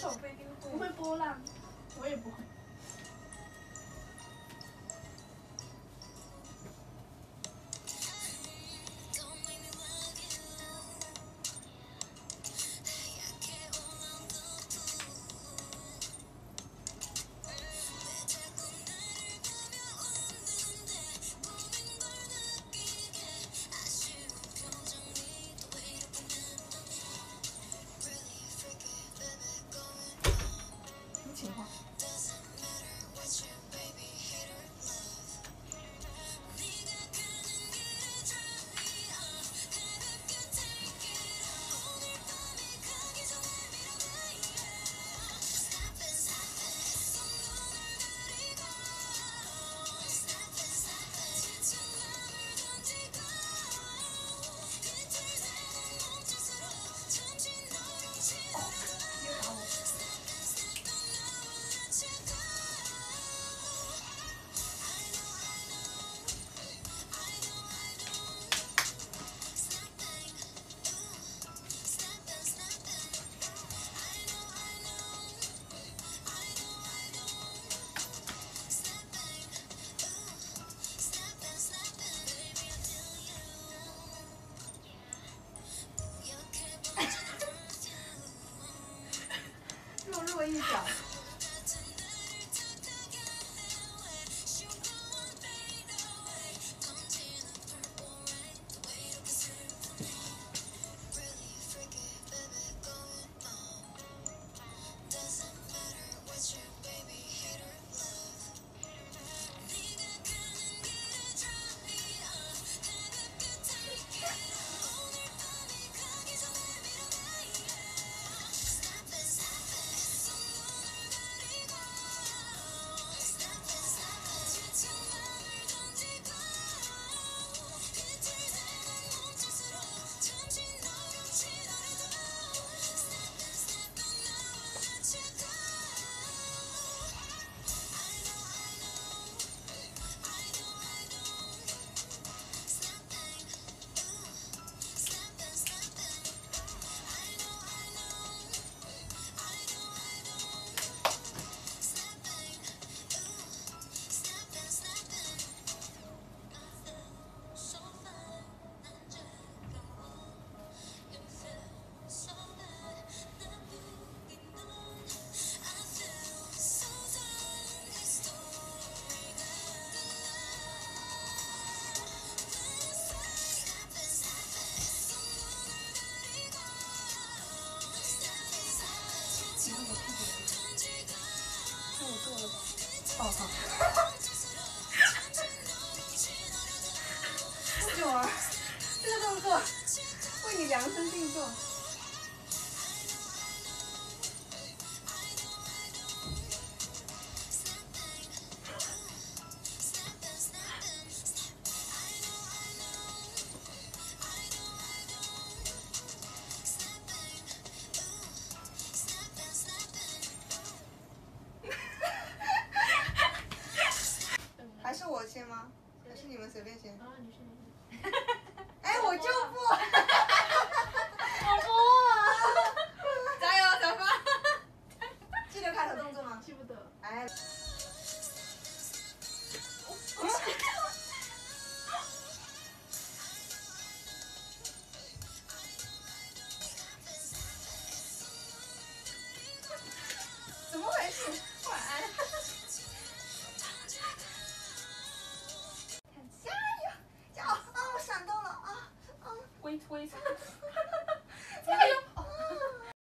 手不一定会。 不会波浪， 我也不会。情况。弱一脚。报告。九儿，这个动作为你量身定做。还是我先吗？还是你们随便先？ 啊，你先。 哎，我就不。 好多啊！ 加油，小花！记得开头动作吗？ 记不得。 哎。怎么回事？晚安。加油！加油！啊，我闪到了啊啊！ wait。